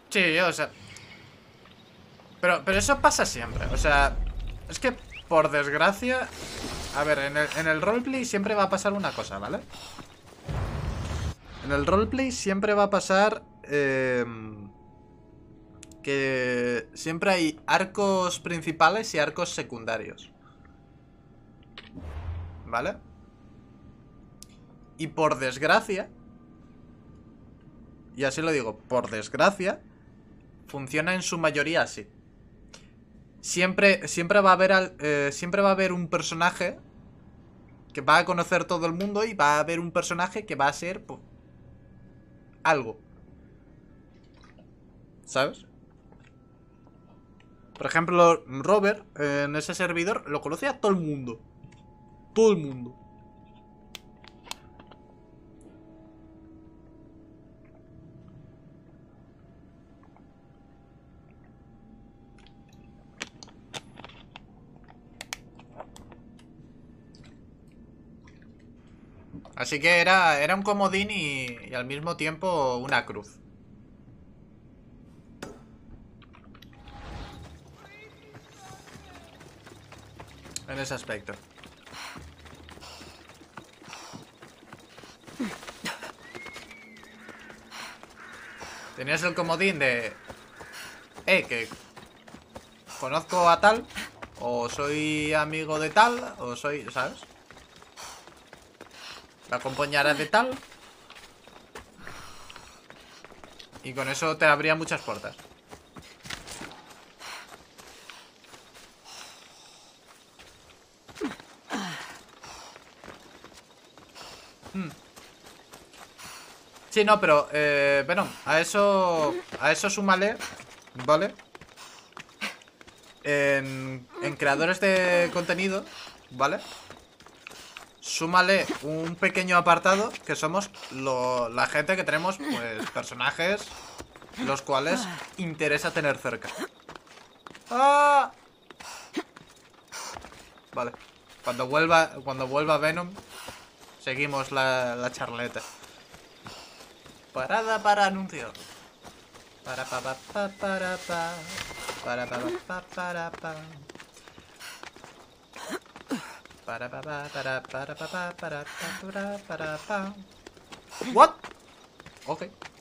Sí, o sea... Pero eso pasa siempre. O sea, es que por desgracia... A ver, en el roleplay siempre va a pasar una cosa, ¿vale? En el roleplay siempre va a pasar... que siempre hay arcos principales y arcos secundarios. ¿Vale? Y por desgracia... Y así lo digo, por desgracia... Funciona en su mayoría así. Siempre va a haber siempre va a haber un personaje que va a conocer todo el mundo y va a haber un personaje que va a ser pues, algo. ¿Sabes? Por ejemplo, Robert en ese servidor lo conoce a todo el mundo. Todo el mundo. Así que era un comodín y al mismo tiempo una cruz. En ese aspecto. Tenías el comodín de... que conozco a tal. O soy amigo de tal. O soy... ¿sabes? La acompañará de tal. Y con eso te abría muchas puertas. Sí, no, pero Venom, a eso súmale, ¿vale? En creadores de contenido, ¿vale? Súmale un pequeño apartado que somos la gente que tenemos, pues, personajes los cuales interesa tener cerca. ¡Ah! Vale. Cuando vuelva Venom, seguimos la charleta. Parada para anuncios. Para pa pa pa para pa. Para pa pa para pa. Para pa pa para pa para pa. What? Ok.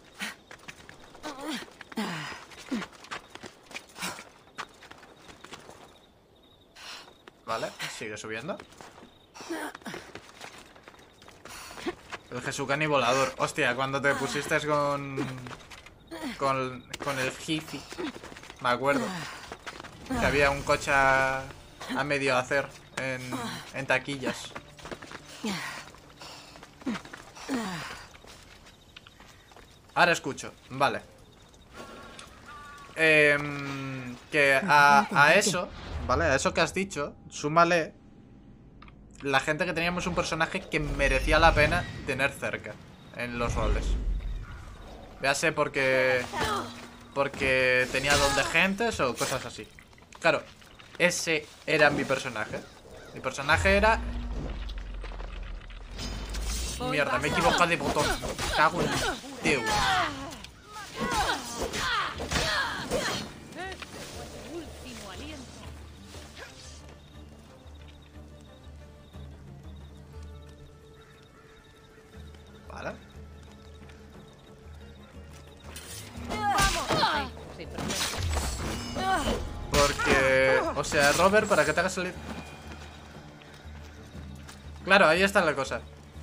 Vale, sigue subiendo. El Jesukani volador. Hostia, cuando te pusiste con el Jiffy. Me acuerdo. Que había un coche a medio hacer en taquillas. Ahora escucho. Vale. Que a eso, ¿vale? A eso que has dicho, súmale la gente que teníamos un personaje que merecía la pena tener cerca en los roles. Véase porque tenía don de gentes o cosas así. Claro, ese era mi personaje. Mi personaje era... Mierda, me he equivocado de botón. Cago en Dios. Vale. Porque... O sea, Robert, para que te haga salir... Claro, ahí está la cosa.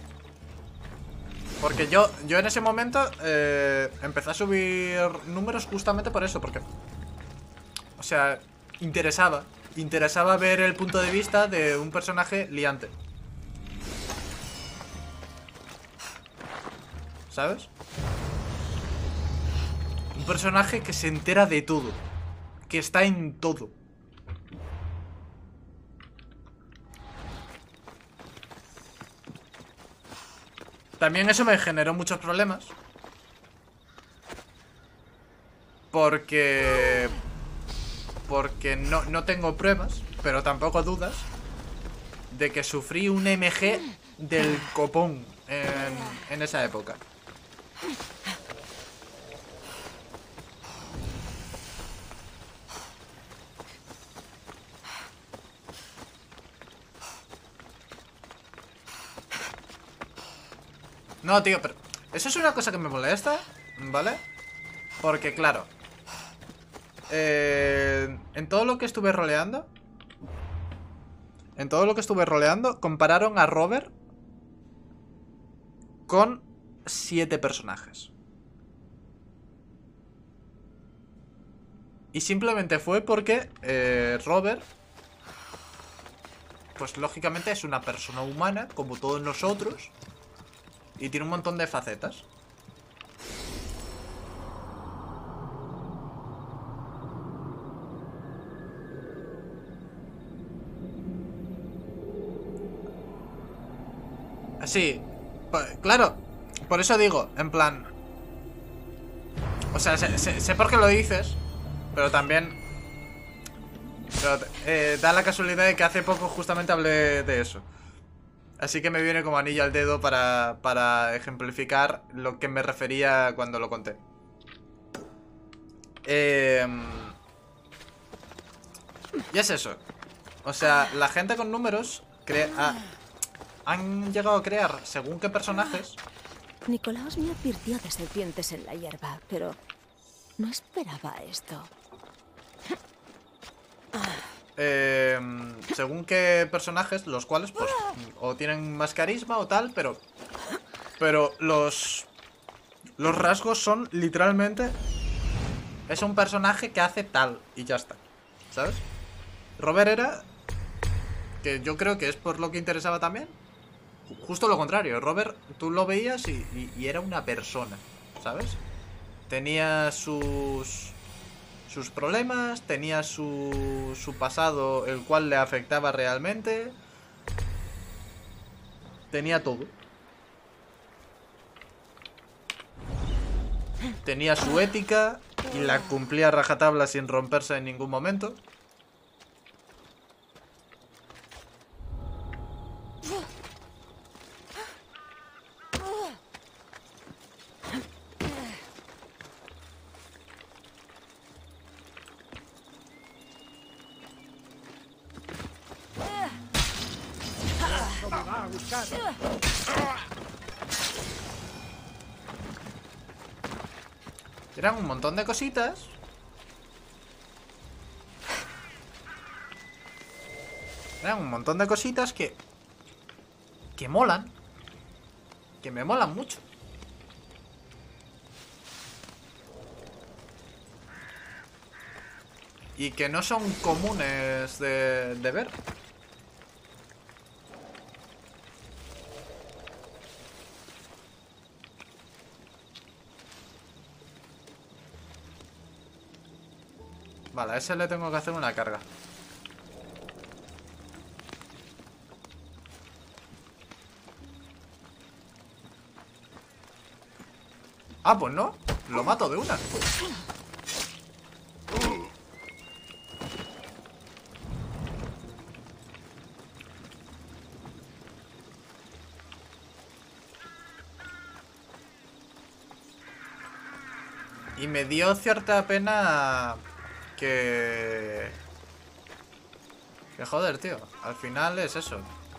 Porque yo en ese momento empecé a subir números justamente por eso, porque... O sea, interesaba ver el punto de vista de un personaje liante. ¿Sabes? Un personaje que se entera de todo. Que está en todo. También eso me generó muchos problemas. Porque no tengo pruebas, pero tampoco dudas, de que sufrí un MG del copón en esa época. No, tío, pero eso es una cosa que me molesta, ¿vale? Porque, claro, en todo lo que estuve roleando, compararon a Robert con 7 personajes. Y simplemente fue porque Robert, pues lógicamente es una persona humana, como todos nosotros, y tiene un montón de facetas. Sí, claro, por eso digo, en plan... O sea, sé por qué lo dices, pero también... da la casualidad de que hace poco justamente hablé de eso. Así que me viene como anillo al dedo para ejemplificar lo que me refería cuando lo conté. Y es eso. O sea, la gente con números han llegado a crear según qué personajes. Nicolaos me advirtió de serpientes en la hierba, pero no esperaba esto. Según qué personajes, los cuales pues o tienen más carisma o tal, pero los rasgos son literalmente, es un personaje que hace tal y ya está, ¿sabes? Robert era, que yo creo que es por lo que interesaba también, justo lo contrario. Robert, tú lo veías y era una persona, ¿sabes? Tenía sus problemas, tenía su pasado, el cual le afectaba realmente. Tenía todo. Tenía su ética y la cumplía a rajatabla sin romperse en ningún momento. Eran un montón de cositas. Eran un montón de cositas que molan. Que me molan mucho. Y que no son comunes de ver. Vale, a ese le tengo que hacer una carga. Ah, pues no. Lo mato de una. Y me dio cierta pena que joder, tío. Al final es eso.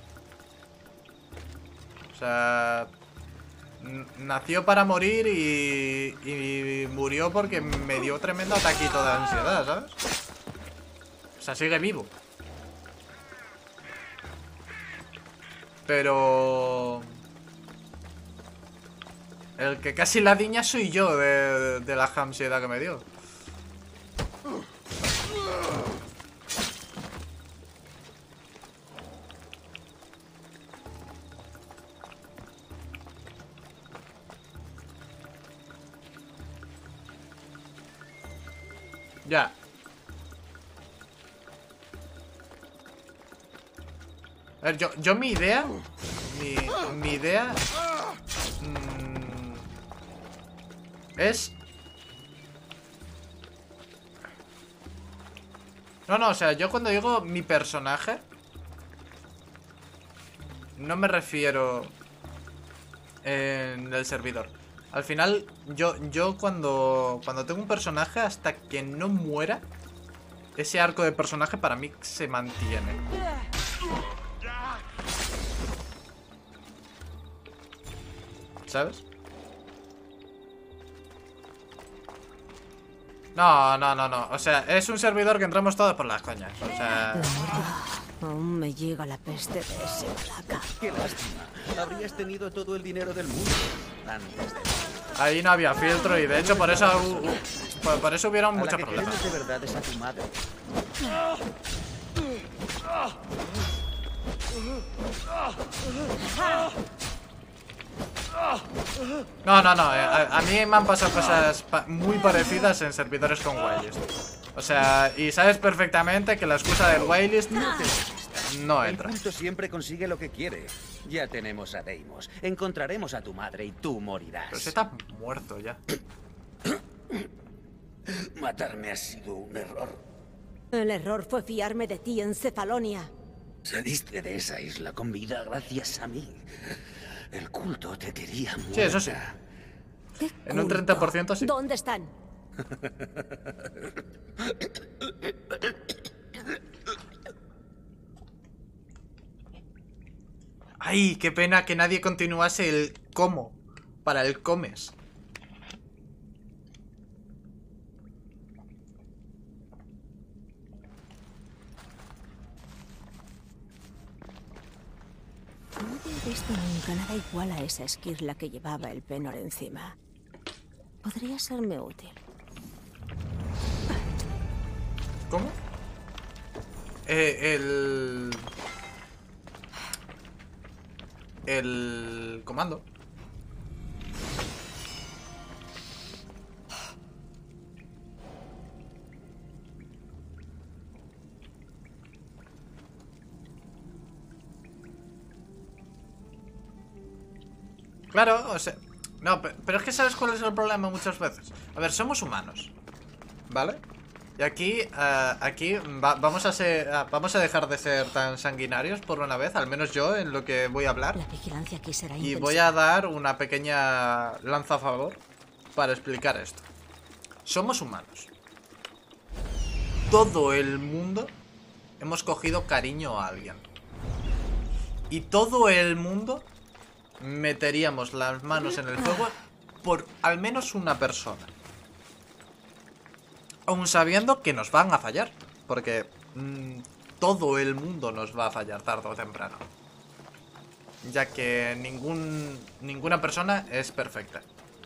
O sea, nació para morir y murió porque me dio tremendo ataquito de ansiedad, ¿sabes? O sea, sigue vivo. Pero... el que casi la diña soy yo de la ansiedad que me dio. Ya. A ver, yo mi idea... Mi idea... es... No, o sea, yo cuando digo mi personaje, no me refiero en el servidor. Al final, yo cuando tengo un personaje, hasta que no muera, ese arco de personaje para mí se mantiene. ¿sabes? No, no, no, no. O sea, es un servidor que entramos todos por las coñas. O sea... Aún me llega la peste de ese placa. Qué lástima. Habrías tenido todo el dinero del mundo antes de... Ahí no había filtro y de hecho por eso por eso hubieron muchos problemas. De verdad es a tu madre. No, no, no. A mí me han pasado cosas muy parecidas en servidores con whitelist. O sea, y sabes perfectamente que la excusa del whitelist no entra. El culto siempre consigue lo que quiere. Ya tenemos a Deimos. Encontraremos a tu madre y tú morirás. Pero se está muerto ya. Matarme ha sido un error. El error fue fiarme de ti en Cefalonia. Saliste de esa isla con vida gracias a mí. El culto te quería muerta. Sí, eso sí. En un 30% sí. ¿Dónde están? Ay, qué pena que nadie continuase el cómo para el comes. No había visto nunca nada igual a esa esquirla que llevaba el penor encima. Podría serme útil. ¿Cómo? El comando. Claro, o sea... No, pero es que ¿sabes cuál es el problema muchas veces? A ver, somos humanos, ¿vale? Y aquí, vamos a dejar de ser tan sanguinarios por una vez, al menos yo, en lo que voy a hablar. La vigilancia aquí será Y intensa. voy a dar una pequeña lanza a favor para explicar esto. Somos humanos. Todo el mundo hemos cogido cariño a alguien. Y todo el mundo meteríamos las manos en el fuego por al menos una persona. Aún sabiendo que nos van a fallar. Porque todo el mundo nos va a fallar tarde o temprano. Ya que ninguna persona es perfecta.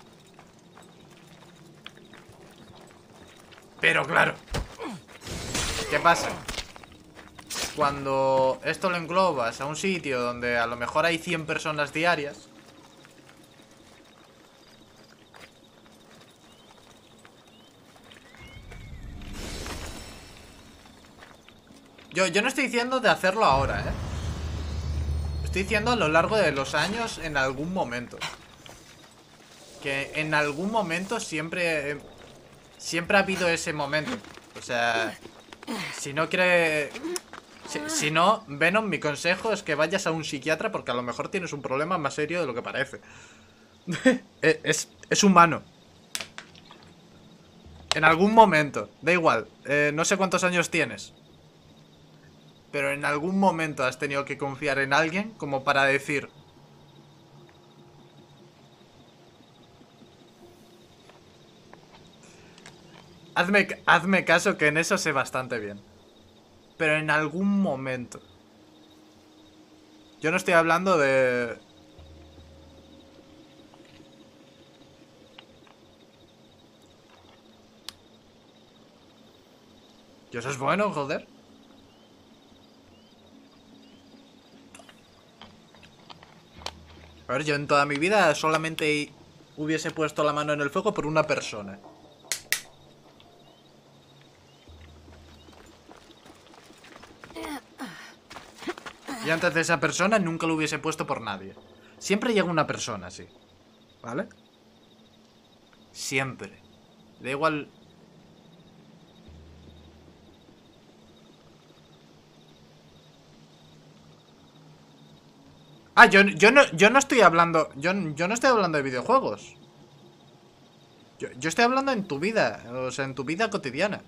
Pero claro, ¿qué pasa? Cuando esto lo englobas a un sitio donde a lo mejor hay 100 personas diarias, yo no estoy diciendo de hacerlo ahora, ¿eh? Estoy diciendo a lo largo de los años, en algún momento. Que en algún momento siempre ha habido ese momento. O sea, si no quiere... Si no, Venom, mi consejo es que vayas a un psiquiatra porque a lo mejor tienes un problema más serio de lo que parece. Es humano. En algún momento, da igual, no sé cuántos años tienes, pero en algún momento has tenido que confiar en alguien como para decir... Hazme caso que en eso sé bastante bien. Pero en algún momento. Yo no estoy hablando de... ¿Y eso es bueno, joder? A ver, yo en toda mi vida solamente hubiese puesto la mano en el fuego por una persona. Y antes de esa persona nunca lo hubiese puesto por nadie. Siempre llega una persona así, ¿vale? Siempre. Da igual... Ah, yo no estoy hablando... Yo no estoy hablando de videojuegos. Yo estoy hablando en tu vida. O sea, en tu vida cotidiana.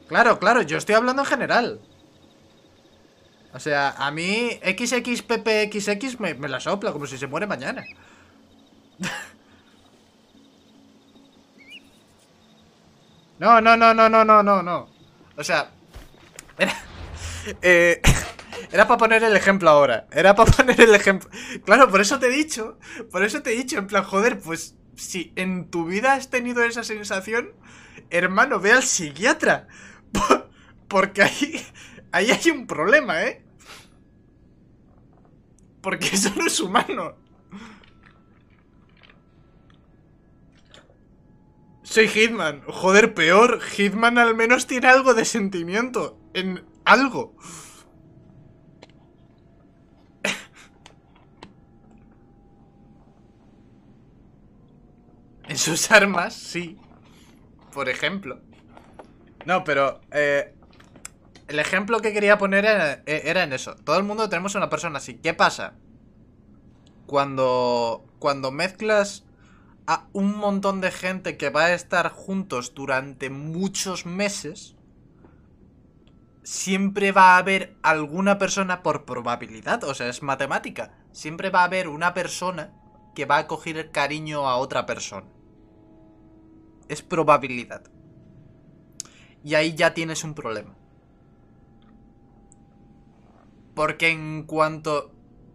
Claro, claro, yo estoy hablando en general. O sea, a mí XXPPXX me la sopla como si se muere mañana. No, no, no, no, no, no, no, no. O sea, era, eh, era para poner el ejemplo ahora. Era para poner el ejemplo. Claro, por eso te he dicho. Por eso te he dicho, en plan, joder, pues si en tu vida has tenido esa sensación, hermano, ve al psiquiatra. Porque ahí hay un problema, ¿eh? Porque eso no es humano. Soy Hitman. Joder, peor. Hitman al menos tiene algo de sentimiento. En algo. En sus armas, sí. Por ejemplo. No, pero... el ejemplo que quería poner era en eso. Todo el mundo tenemos una persona así. ¿Qué pasa? Cuando mezclas a un montón de gente que va a estar juntos durante muchos meses, siempre va a haber alguna persona por probabilidad, o sea, es matemática. Siempre va a haber una persona que va a coger cariño a otra persona. Es probabilidad. Y ahí ya tienes un problema. Porque en cuanto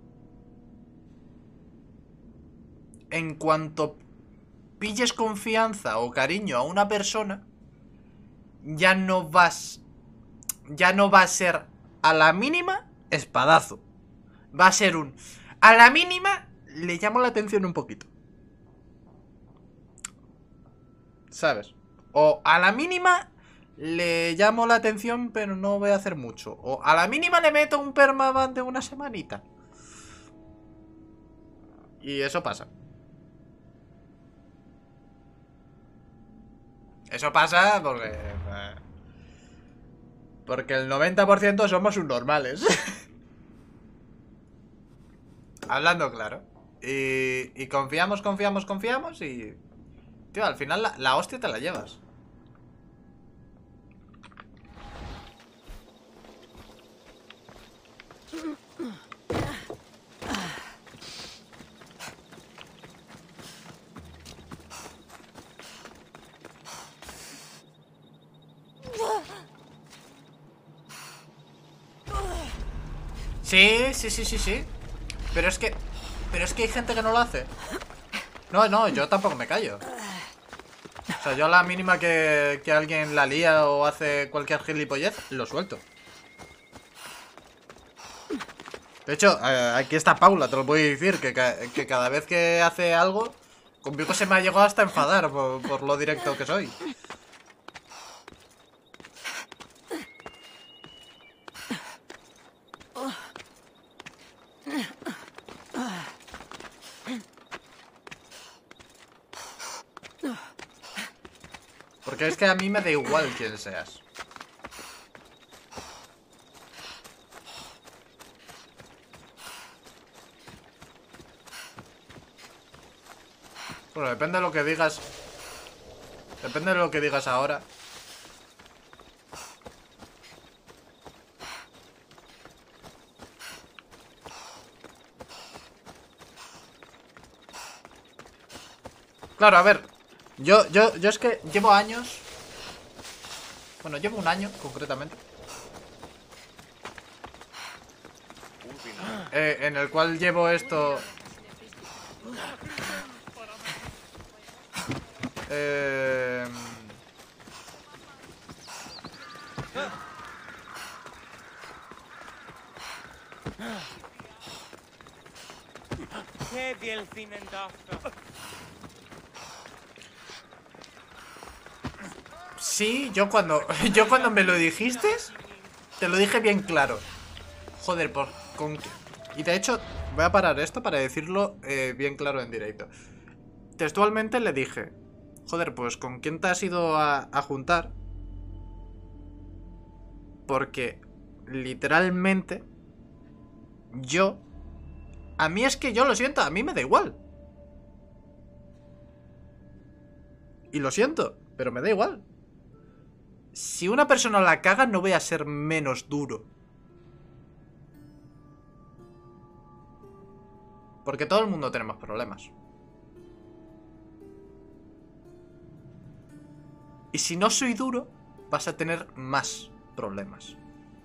pilles confianza o cariño a una persona, ya no va a ser a la mínima espadazo. Va a ser a la mínima le llamo la atención un poquito, ¿sabes? O a la mínima le llamo la atención pero no voy a hacer mucho. O a la mínima le meto un permaban de una semanita. Y eso pasa. Eso pasa porque el 90% somos subnormales. Hablando claro. Y confiamos y... Tío, al final la hostia te la llevas. Sí. Pero es que hay gente que no lo hace. No, yo tampoco me callo. O sea, yo a la mínima que alguien la lía o hace cualquier gilipollez, lo suelto. De hecho, aquí está Paula, te lo voy a decir, que cada vez que hace algo, conmigo se me ha llegado hasta a enfadar por lo directo que soy. Porque es que a mí me da igual quién seas. Bueno, depende de lo que digas. Depende de lo que digas ahora. Claro, a ver. Yo es que llevo años. Bueno, llevo un año, concretamente. En el cual llevo esto. Sí, yo cuando me lo dijiste, te lo dije bien claro. Joder, y de hecho, voy a parar esto para decirlo bien claro en directo. Textualmente le dije, joder, pues ¿con quién te has ido a juntar? Porque literalmente a mí es que yo lo siento, a mí me da igual. Y lo siento, pero me da igual. Si una persona la caga, no voy a ser menos duro. Porque todo el mundo tenemos problemas. Y si no soy duro, vas a tener más problemas.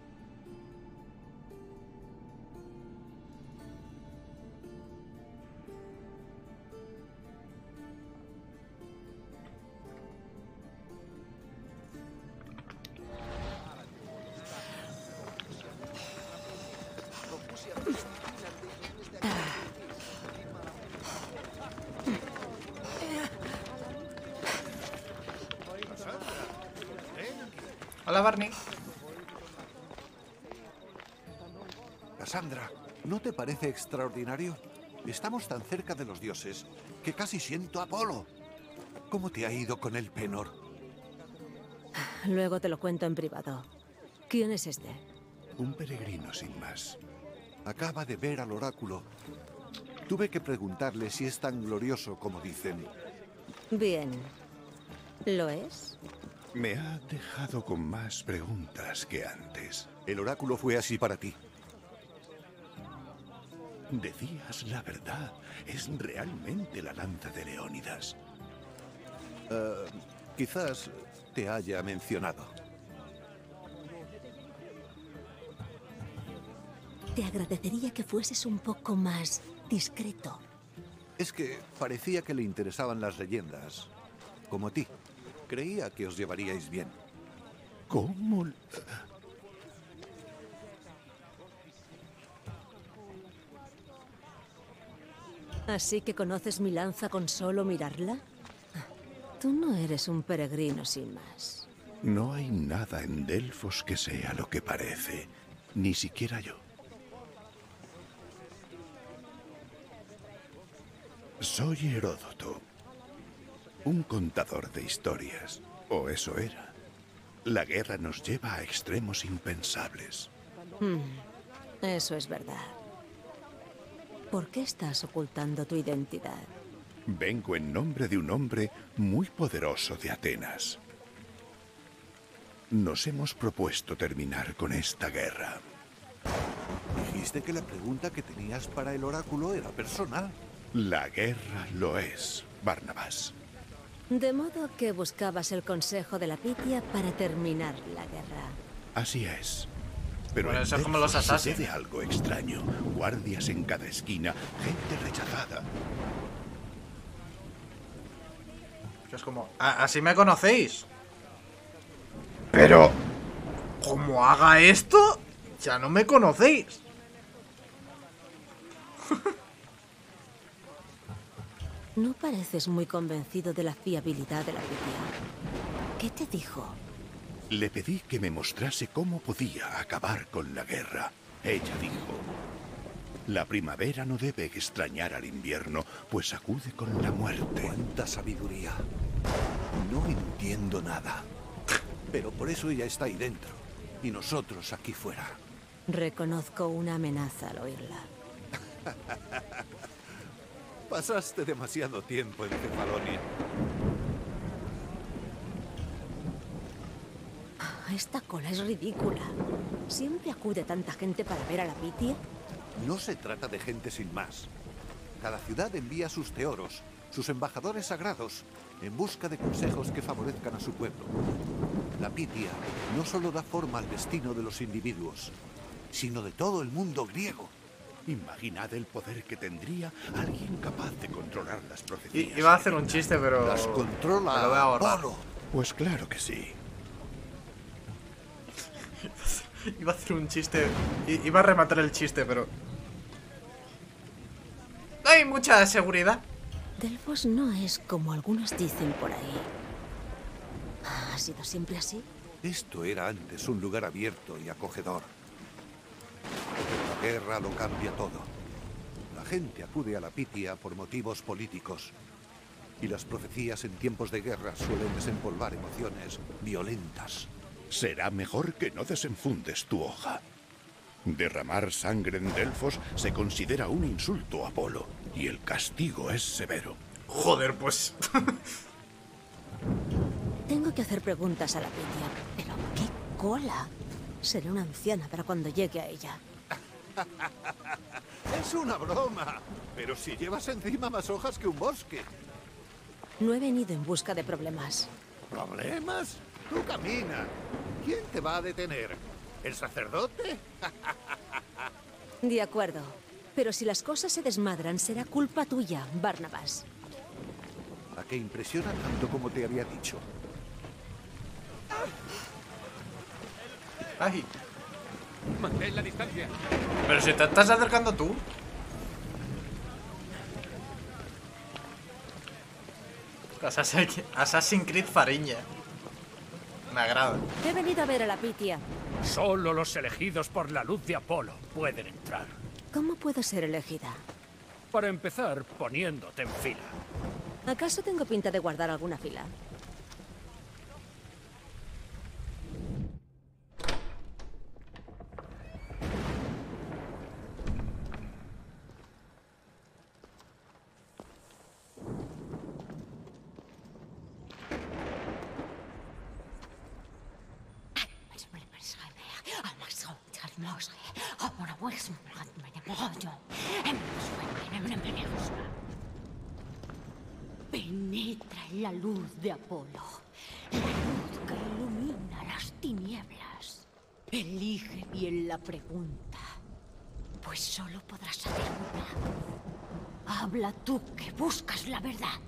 Hola, Barney. Cassandra, ¿no te parece extraordinario? Estamos tan cerca de los dioses que casi siento a Apolo. ¿Cómo te ha ido con el Penor? Luego te lo cuento en privado. ¿Quién es este? Un peregrino sin más. Acaba de ver al oráculo. Tuve que preguntarle si es tan glorioso como dicen. Bien. ¿Lo es? Me ha dejado con más preguntas que antes. El oráculo fue así para ti. Decías la verdad. Es realmente la lanza de Leónidas. Quizás te haya mencionado. Te agradecería que fueses un poco más discreto. Es que parecía que le interesaban las leyendas. Como a ti. Creía que os llevaríais bien. ¿Cómo? ¿Así que conoces mi lanza con solo mirarla? Tú no eres un peregrino sin más. No hay nada en Delfos que sea lo que parece. Ni siquiera yo. Soy Heródoto. Un contador de historias. O eso era. La guerra nos lleva a extremos impensables. Eso es verdad. ¿Por qué estás ocultando tu identidad? Vengo en nombre de un hombre muy poderoso de Atenas. Nos hemos propuesto terminar con esta guerra. Dijiste que la pregunta que tenías para el oráculo era personal. La guerra lo es, Barnabás. De modo que buscabas el consejo de la Pitia para terminar la guerra. Así es. Pero Bueno, en eso es como los Delfos Assassin. sucede algo extraño. Guardias en cada esquina, gente rechazada. Es como, así me conocéis. Pero, como haga esto, ya no me conocéis. No pareces muy convencido de la fiabilidad de la Pitia. ¿Qué te dijo? Le pedí que me mostrase cómo podía acabar con la guerra. Ella dijo: la primavera no debe extrañar al invierno, pues acude con la muerte. ¡Cuánta sabiduría! No entiendo nada. Pero por eso ella está ahí dentro. Y nosotros aquí fuera. Reconozco una amenaza al oírla. Pasaste demasiado tiempo en Cefalonia. Esta cola es ridícula. ¿Siempre acude tanta gente para ver a la Pitia? No se trata de gente sin más. Cada ciudad envía sus teoros, sus embajadores sagrados, en busca de consejos que favorezcan a su pueblo. La Pitia no solo da forma al destino de los individuos, sino de todo el mundo griego. Imaginad el poder que tendría alguien capaz de controlar las profecías. Iba a hacer un chiste, pero Las controla me lo voy a borrar. Apolo. Pues claro que sí. Iba a hacer un chiste. Iba a rematar el chiste, pero no hay mucha seguridad. Delfos no es como algunos dicen por ahí. ¿Ha sido siempre así? Esto era antes un lugar abierto y acogedor. La guerra lo cambia todo. La gente acude a la Pitia por motivos políticos. Y las profecías en tiempos de guerra suelen desempolvar emociones violentas. Será mejor que no desenfundes tu hoja. Derramar sangre en Delfos se considera un insulto a Apolo, y el castigo es severo. Joder, pues. Tengo que que hacer preguntas a la Pitia. Pero qué cola. Seré una anciana para cuando llegue a ella. Es una broma. Pero si llevas encima más hojas que un bosque. No he venido en busca de problemas. ¿Problemas? Tú camina. ¿Quién te va a detener? ¿El sacerdote? De acuerdo. Pero si las cosas se desmadran, será culpa tuya, Barnabas. ¿A qué impresiona tanto como te había dicho? Ay, Mantén la distancia. pero si te estás acercando tú. Assassin's Creed Fariña. Me agrada. He venido a ver a la Pitia. Solo los elegidos por la luz de Apolo pueden entrar. ¿Cómo puedo ser elegida? Para empezar, poniéndote en fila. ¿Acaso tengo pinta de guardar alguna fila? Penetra en la luz de Apolo, la luz que ilumina las tinieblas. Elige bien la pregunta, pues solo podrás saber una. Habla tú que buscas la verdad.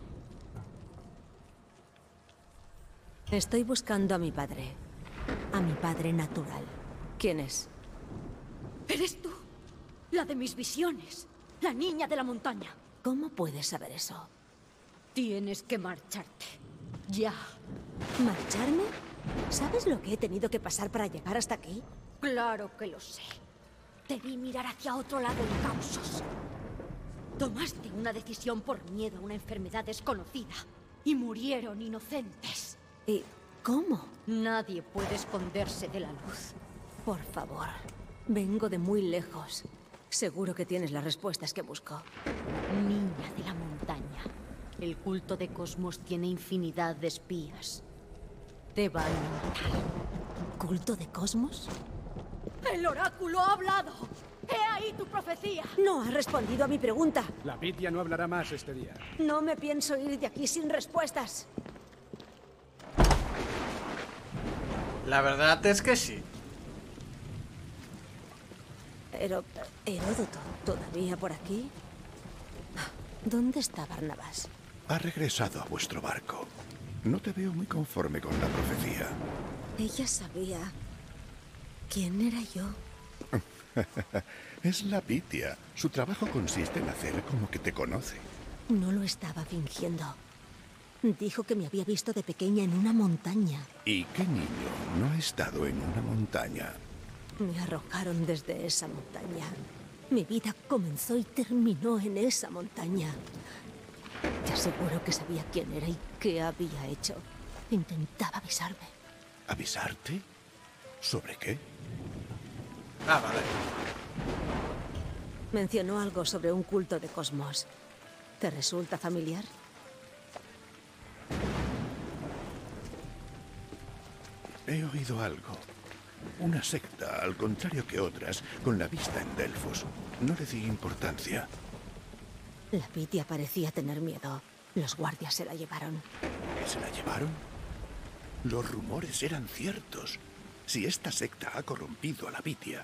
Estoy buscando a mi padre. A mi padre natural. ¿Quién es? ¿Eres tú? La de mis visiones. La niña de la montaña. ¿Cómo puedes saber eso? Tienes que marcharte. Ya. ¿Marcharme? ¿Sabes lo que he tenido que pasar para llegar hasta aquí? Claro que lo sé. Te vi mirar hacia otro lado en causos. Tomaste una decisión por miedo a una enfermedad desconocida. Y murieron inocentes. ¿Y cómo? Nadie puede esconderse de la luz. Por favor. Vengo de muy lejos. Seguro que tienes las respuestas que busco. Niña de la montaña. El culto de Cosmos tiene infinidad de espías. Te van a matar. ¿Culto de Cosmos? ¡El oráculo ha hablado! ¡He ahí tu profecía! No has respondido a mi pregunta. La Pitia no hablará más este día. No me pienso ir de aquí sin respuestas. La verdad es que sí. Pero, Heródoto, ¿todavía por aquí? ¿Dónde está Barnabas? Ha regresado a vuestro barco. No te veo muy conforme con la profecía. Ella sabía quién era yo. Es la Pitia. Su trabajo consiste en hacer como que te conoce. No lo estaba fingiendo. Dijo que me había visto de pequeña en una montaña. ¿Y qué niño no ha estado en una montaña? Me arrojaron desde esa montaña. Mi vida comenzó y terminó en esa montaña. Te aseguro que sabía quién era y qué había hecho. Intentaba avisarme. ¿Avisarte? ¿Sobre qué? Ah, vale. Mencionó algo sobre un culto de Cosmos. ¿Te resulta familiar? He oído algo. Una secta, al contrario que otras, con la vista en Delfos. No le di importancia. La Pitia parecía tener miedo. Los guardias se la llevaron. ¿Se la llevaron? Los rumores eran ciertos. Si esta secta ha corrompido a la Pitia...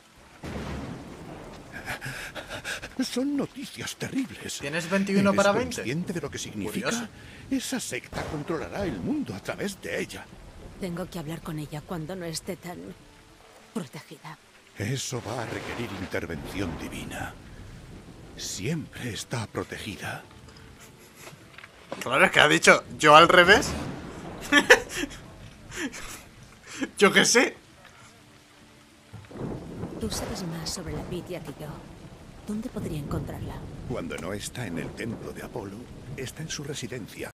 Son noticias terribles. ¿Tienes 21 para 20? ¿Eres consciente de lo que significa? Curioso. Esa secta controlará el mundo a través de ella. Tengo que hablar con ella cuando no esté tan protegida. Eso va a requerir intervención divina. Siempre está protegida. Claro, es que ha dicho yo al revés. Yo qué sé. Tú sabes más sobre la Pitia que yo. ¿Dónde podría encontrarla? Cuando no está en el templo de Apolo, está en su residencia.